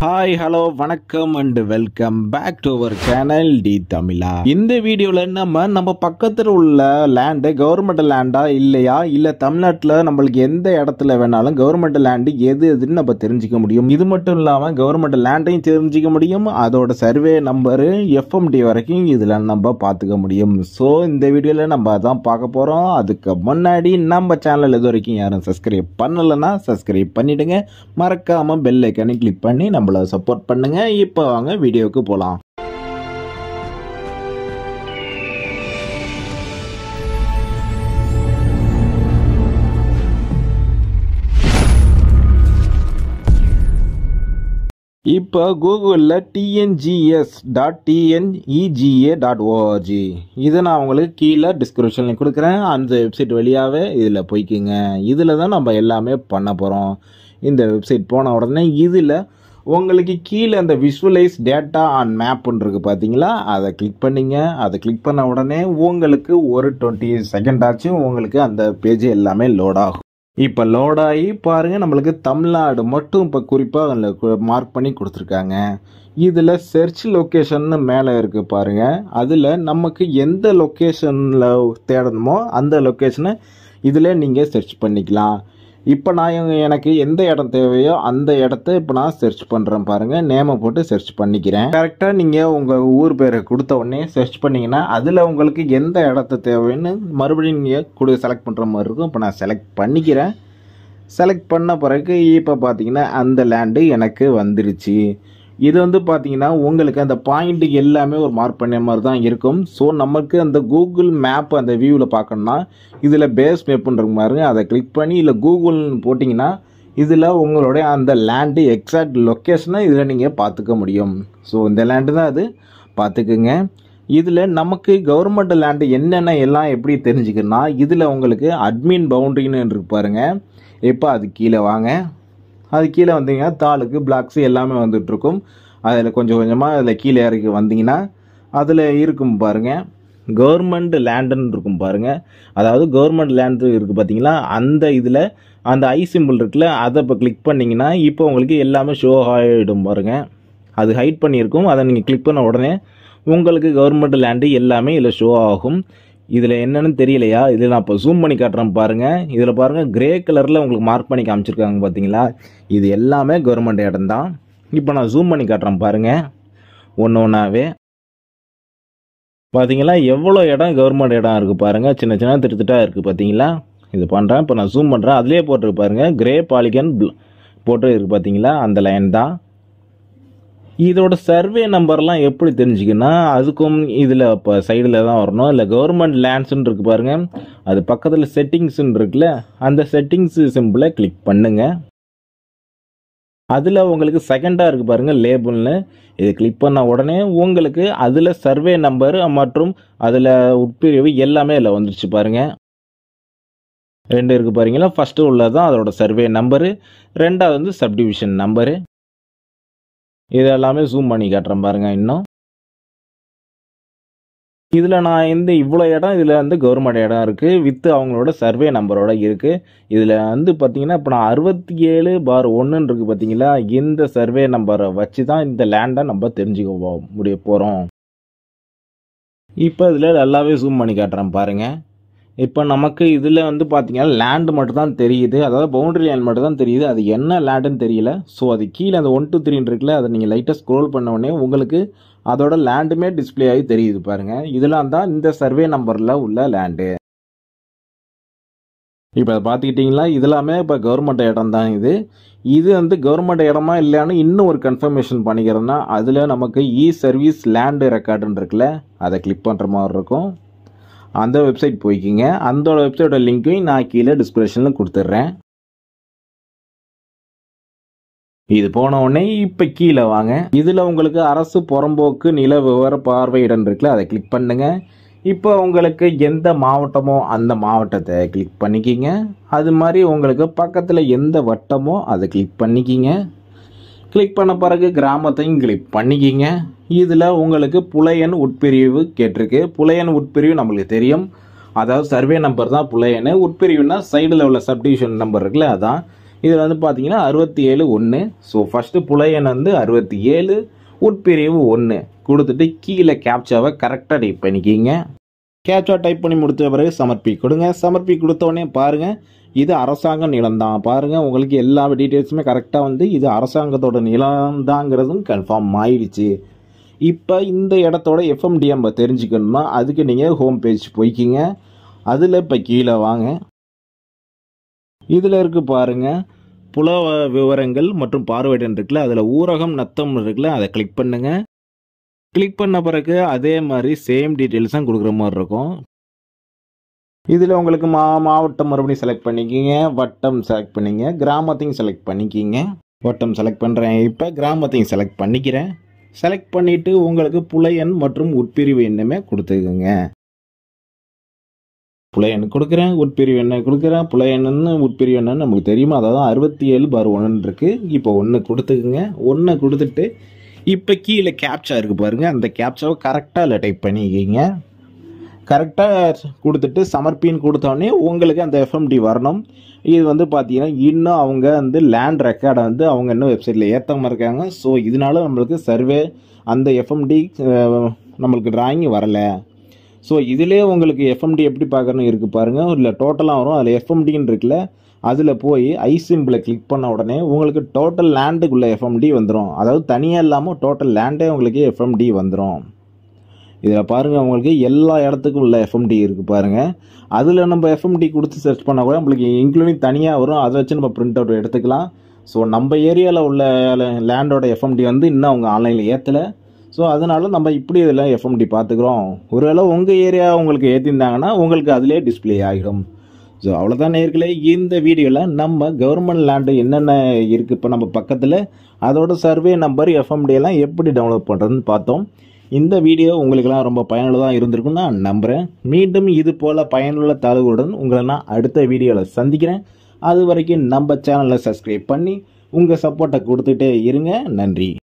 Hi hello வணக்கம் and welcome back to our channel T Tamizha. இந்த வீடியோல நம்ம பக்கத்தில் உள்ள லேண்டு கவர்மெண்ட் லேண்டா இல்லையா, இல்ல தமிழ்நாட்டில் நம்மளுக்கு எந்த இடத்துல வேணாலும் கவர்மெண்ட் லேண்டு எதுன்னு நம்ம தெரிஞ்சுக்க முடியும். இது மட்டும் இல்லாம கவர்மெண்ட் லேண்டையும் தெரிஞ்சுக்க முடியும், அதோட சர்வே நம்பரு எஃப்எம்டி வரைக்கும் இதுல நம்ம பார்த்துக்க முடியும். ஸோ இந்த வீடியோல நம்ம அதான் பார்க்க போறோம். அதுக்கு முன்னாடி நம்ம சேனல் இது வரைக்கும் யாரும் சப்ஸ்கிரைப் பண்ணலைன்னா சப்ஸ்கிரைப் பண்ணிடுங்க, மறக்காம பெல் ஐக்கானை கிளிக் பண்ணி நம்மள சப்போர்ட் பண்ணுங்க. இப்போ வாங்க வீடியோக்கு போலாம். இப்போ கூகுளில் tngs.tnega.org இதை நான் உங்களுக்கு கீழே டிஸ்கிரிப்ஷனில் கொடுக்குறேன். அந்த வெப்சைட் வழியாகவே இதில் போய்க்குங்க. இதில் தான் நம்ம எல்லாமே பண்ண போகிறோம். இந்த வெப்சைட் போன உடனே இதில் உங்களுக்கு கீழே அந்த விஷுவலைஸ் டேட்டா ஆன் மேப்னு இருக்குது பார்த்தீங்களா, அதை கிளிக் பண்ணிங்க. அதை கிளிக் பண்ண உடனே உங்களுக்கு ஒரு 20 செகண்ட் ஆச்சும் உங்களுக்கு அந்த பேஜ் எல்லாமே லோட் ஆகும். இப்போ லோட் ஆகி பாருங்கள், நம்மளுக்கு தமிழ்நாடு மட்டும் இப்போ குறிப்பாக அதில் மார்க் பண்ணி கொடுத்துருக்காங்க. இதில் சர்ச் லொக்கேஷன்னு மேலே இருக்குது பாருங்கள், அதில் நமக்கு எந்த லொக்கேஷனில் தேடணுமோ அந்த லொக்கேஷனை இதில் நீங்கள் சர்ச் பண்ணிக்கலாம். இப்போ நான் எனக்கு எந்த இடம் தேவையோ அந்த இடத்த இப்போ நான் சர்ச் பண்ணுறேன் பாருங்கள். நேமை போட்டு சர்ச் பண்ணிக்கிறேன். கரெக்டாக நீங்கள் உங்கள் ஊர் பேரை கொடுத்த உடனே சர்ச் பண்ணிங்கன்னா அதில் உங்களுக்கு எந்த இடத்த தேவைன்னு மறுபடியும் நீங்கள் செலக்ட் பண்ணுற மாதிரி இருக்கும். இப்போ நான் செலக்ட் பண்ணிக்கிறேன். செலக்ட் பண்ண பிறகு இப்போ பார்த்தீங்கன்னா அந்த லேண்டு எனக்கு வந்துருச்சு. இது வந்து பார்த்தீங்கன்னா உங்களுக்கு அந்த பாயிண்ட் எல்லாமே ஒரு மார்க் பண்ண மாதிரி தான் இருக்கும். ஸோ நமக்கு அந்த கூகுள் மேப் அந்த வியூவில் பார்க்கணுன்னா இதில் பேஸ் மேப்புன்ற மாதிரி அதை கிளிக் பண்ணி இல்லை கூகுள்னு போட்டிங்கன்னா இதில் உங்களுடைய அந்த லேண்டு எக்ஸாக்ட் லொக்கேஷனை இதில் நீங்கள் பார்த்துக்க முடியும். ஸோ இந்த லேண்டு தான் அது, பார்த்துக்குங்க. இதில் நமக்கு கவர்மெண்ட் லேண்டு என்னென்ன எல்லாம் எப்படி தெரிஞ்சுக்கணும்னா இதில் உங்களுக்கு அட்மின் பவுண்டரின்னு இருக்கு பாருங்க. இப்போ அது கீழே வாங்க. அது கீழே வந்தீங்கன்னா தாலுக்கு பிளாக்ஸு எல்லாமே வந்துட்டுருக்கும். அதில் கொஞ்சம் கொஞ்சமாக அதில் கீழே இறக்கி வந்தீங்கன்னா அதில் இருக்கும் பாருங்கள், கவர்மெண்ட் லேண்டுன்னு இருக்கும் பாருங்கள். அதாவது கவர்மெண்ட் லேண்டு இருக்குது பார்த்தீங்களா, அந்த இதில் அந்த ஐ சிம்பிள் இருக்குல்ல, அதை இப்போ கிளிக் பண்ணிங்கன்னா இப்போ உங்களுக்கு எல்லாமே ஷோ ஆகிடும் பாருங்கள். அது ஹைட் பண்ணியிருக்கும். அதை நீங்கள் கிளிக் பண்ண உடனே உங்களுக்கு கவர்மெண்ட் லேண்டு எல்லாமே இதில் ஷோ ஆகும். இதில் என்னென்னு தெரியலையா, இதில் நான் இப்போ ஜூம் பண்ணி காட்டுறேன் பாருங்கள். இதில் பாருங்கள் கிரே கலரில் உங்களுக்கு மார்க் பண்ணி காமிச்சிருக்காங்க பார்த்தீங்களா, இது எல்லாமே கவர்மெண்ட் இடம் தான். இப்போ நான் ஜூம் பண்ணி காட்டுறேன் பாருங்கள். ஒன்று ஒன்றாவே பார்த்தீங்களா எவ்வளோ இடம் கவர்மெண்ட் இடம் இருக்குது பாருங்கள். சின்ன சின்ன திருத்திட்டாக இருக்குது பார்த்தீங்களா. இது பண்ணுறேன். இப்போ நான் ஜூம் பண்ணுறேன். அதிலே போட்டிருக்கு பாருங்கள், கிரே பாலிகன் போட்டு இருக்குது பார்த்தீங்களா, அந்த லைன் தான். இதோட சர்வே நம்பர்லாம் எப்படி தெரிஞ்சுக்கன்னா அதுக்கும் இதில் இப்போ சைடில் தான் வரணும். இல்லை கவர்மெண்ட் லேண்ட்ஸ்ன்னு இருக்குது பாருங்கள், அது பக்கத்தில் செட்டிங்ஸ்ன்னு இருக்குல்ல, அந்த செட்டிங்ஸ் சிம்பிளை கிளிக் பண்ணுங்க. அதில் உங்களுக்கு செகண்டாக இருக்குது பாருங்கள் லேபிள்னு, இது கிளிக் பண்ண உடனே உங்களுக்கு அதில் சர்வே நம்பர் மற்றும் அதில் உட்பிரிவு எல்லாமே அதில் வந்துருச்சு பாருங்கள். 2 இருக்குது பாருங்களா. ஃபஸ்ட்டு உள்ளதான் அதோட சர்வே நம்பரு, ரெண்டாவது வந்து சப்டிவிஷன் நம்பரு. இதெல்லாமே ஜூம் பண்ணி காட்டுறேன் பாருங்க. இன்னும் இதில் நான் இவ்வளோ இடம் இதில் வந்து கவர்மெண்ட் இடம் இருக்குது வித்து அவங்களோட சர்வே நம்பரோட இருக்குது. இதில் வந்து பார்த்தீங்கன்னா இப்போ நான் 67/1 இருக்குது பார்த்தீங்களா, இந்த சர்வே நம்பரை வச்சு தான் இந்த லேண்டை நம்ம தெரிஞ்சுக்க முடிய போகிறோம். இப்போ இதில் நல்லாவே ஜூம் பண்ணி காட்டுறேன் பாருங்கள். இப்போ நமக்கு இதில் வந்து பார்த்தீங்கன்னா லேண்டு மட்டும் தான் தெரியுது, அதாவது பவுண்டரி லைன் மட்டும் தான் தெரியுது, அது என்ன லேண்டுன்னு தெரியல. ஸோ அது கீழே அந்த 1 2 3 இருக்குல்ல, அதை நீங்கள் லைட்டாக ஸ்க்ரோல் பண்ண உடனே உங்களுக்கு அதோட லேண்டுமே டிஸ்பிளே ஆகி தெரியுது பாருங்கள். இதெல்லாம் தான் இந்த சர்வே நம்பரில் உள்ள லேண்டு. இப்போ அதை பார்த்துக்கிட்டிங்களா, இதெல்லாமே இப்போ கவர்மெண்ட் இடம் தான். இது வந்து கவர்மெண்ட் இடமா இல்லையான்னு இன்னும் ஒரு கன்ஃபர்மேஷன் பண்ணிக்கிறேன்னா அதில் நமக்கு இ சர்வீஸ் லேண்டு ரெக்கார்டுன்னு இருக்குல்ல, அதை கிளிக் பண்ணுற மாதிரி இருக்கும். அந்த வெப்சைட் போய்க்கிங்க. அந்த வெப்சைட்டோட லிங்க்கையும் நான் கீழே டிஸ்கிரிப்ஷனில் கொடுத்துட்றேன். இது போன உடனே இப்போ கீழே வாங்க. இதில் உங்களுக்கு அரசு புறம்போக்கு நில விவர பார்வையிடம் இருக்குல்ல, அதை கிளிக் பண்ணுங்க. இப்போ உங்களுக்கு எந்த மாவட்டமோ அந்த மாவட்டத்தை கிளிக் பண்ணிக்கிங்க. அது மாதிரி உங்களுக்கு பக்கத்தில் எந்த வட்டமோ அதை கிளிக் பண்ணிக்கிங்க. கிளிக் பண்ண பிறகு கிராமத்தையும் கிளிக் பண்ணிக்கிங்க. இதில் உங்களுக்கு புலையன் உட்பிரிவு கேட்டிருக்கு. புலையன் உட்பிரிவு நம்மளுக்கு தெரியும், அதாவது சர்வே நம்பர் தான் புலையன். உட்பிரிவுனா சைடில் உள்ள சப்டிவிஷன் நம்பர் இருக்குல்ல, அதான். இதில் வந்து பார்த்தீங்கன்னா 67-1. ஸோ ஃபஸ்ட்டு புலை எண் வந்து 67, உட்பிரிவு 1 கொடுத்துட்டு கீழே கேப்சாவை கரெக்டாக டைப் பண்ணிக்கிங்க. கேப்சா டைப் பண்ணி முடித்த பிறகு சமர்ப்பி கொடுங்க. சமர்ப்பி கொடுத்தோடனே பாருங்கள், இது அரசாங்க நிலம்தான். பாருங்கள், உங்களுக்கு எல்லா டீட்டெயில்ஸுமே கரெக்டாக வந்து இது அரசாங்கத்தோட நிலம்தாங்கிறதும் கன்ஃபார்ம் ஆயிடுச்சு. இப்போ இந்த இடத்தோட எஃப்எம்டி நம்ம தெரிஞ்சுக்கணும்னா அதுக்கு நீங்கள் ஹோம் பேஜ் போய்க்கிங்க. அதில் இப்போ கீழே வாங்க. இதில் இருக்கு பாருங்கள், புல விவரங்கள் மற்றும் பார்வையிடன் இருக்குல்ல, அதில் ஊரகம் நத்தம் இருக்குல்ல, அதை கிளிக் பண்ணுங்க. கிளிக் பண்ண பிறகு அதே மாதிரி சேம் டீட்டெயில்ஸ் தான் கொடுக்குற மாதிரி இருக்கும். இதில் உங்களுக்கு மாவட்டம் மறுபடியும் செலக்ட் பண்ணிக்கிங்க, வட்டம் செலக்ட் பண்ணிங்க, கிராமத்தையும் செலக்ட் பண்ணிக்கிங்க. வட்டம் செலக்ட் பண்ணுறேன், இப்போ கிராமத்தையும் செலக்ட் பண்ணிக்கிறேன். செலக்ட் பண்ணிவிட்டு உங்களுக்கு புலை எண் மற்றும் உட்பிரிவு எண்ணுமே கொடுத்துக்குங்க. புலை எண் கொடுக்குறேன், உட்பிரிவு எண்ணை கொடுக்குறேன். புலை எண்ணு உட்பிரிவு எண்ணு நமக்கு தெரியுமா, அதாவது 67/1 இருக்குது. இப்போ 1 கொடுத்துக்குங்க. 1 கொடுத்துட்டு இப்போ கீழே கேப்சா இருக்குது பாருங்கள், அந்த கேப்சாவை கரெக்டாக இல்லை டைப் பண்ணிக்கிங்க. கரெக்டாக கொடுத்துட்டு சமர்ப்பின்னு கொடுத்தோடனே உங்களுக்கு அந்த எஃப்எம்டி வரணும். இது வந்து பார்த்தீங்கன்னா இன்னும் அவங்க வந்து லேண்ட் ரெக்கார்டை வந்து அவங்க இன்னும் வெப்சைட்டில் ஏற்றாமல் இருக்காங்க. ஸோ இதனால நம்மளுக்கு சர்வே அந்த எஃப்எம்டி நம்மளுக்கு டிராயிங் வரலை. ஸோ இதிலே உங்களுக்கு எஃப்எம்டி எப்படி பார்க்கணும்னு இருக்குது பாருங்கள், இல்லை டோட்டலாக வரும். அதில் எஃப்எம்டின்னு இருக்குல்ல, அதில் போய் ஐ சிம்பிளை கிளிக் பண்ண உடனே உங்களுக்கு டோட்டல் லேண்டுக்குள்ளே எஃப்எம்டி வந்துடும். அதாவது தனியாக இல்லாமல் டோட்டல் லேண்டே உங்களுக்கு எஃப்எம்டி வந்துடும். இதில் பாருங்கள், உங்களுக்கு எல்லா இடத்துக்கும் உள்ள எஃப்எம்டி இருக்குது பாருங்கள். அதில் நம்ம எஃப்எம்டி கொடுத்து சர்ச் பண்ணால் கூட நம்மளுக்கு இன்க்ளூடிங் தனியாக வரும். அதை வச்சு நம்ம பிரிண்ட் அவுட் எடுத்துக்கலாம். ஸோ நம்ம ஏரியாவில் உள்ள லேண்டோட எஃப்எம்டி வந்து இன்னும் அவங்க ஆன்லைனில் ஏற்றலை. ஸோ அதனால நம்ம இப்படி இதில் எஃப்எம்டி பார்த்துக்குறோம். ஒருவேளை உங்கள் ஏரியா உங்களுக்கு ஏற்றிருந்தாங்கன்னா உங்களுக்கு அதிலே டிஸ்பிளே ஆகிடும். ஸோ அவ்வளோதான் நேயர்களே, இந்த வீடியோவில் நம்ம கவர்மெண்ட் லேண்டு என்னென்ன இருக்குது இப்போ நம்ம பக்கத்தில், அதோட சர்வே நம்பர் எஃப்எம்டியெல்லாம் எப்படி டவுன்லோட் பண்ணுறதுன்னு பார்த்தோம். இந்த வீடியோ உங்களுக்கெல்லாம் ரொம்ப பயனுள்ளதாக இருந்திருக்குன்னு நான் நம்புகிறேன். மீண்டும் இது போல் பயனுள்ள தகவலுடன் உங்களை நான் அடுத்த வீடியோவில் சந்திக்கிறேன். அது வரைக்கும் நம்ம சேனலை சப்ஸ்கிரைப் பண்ணி உங்கள் சப்போர்ட்டை கொடுத்துட்டே இருங்க. நன்றி.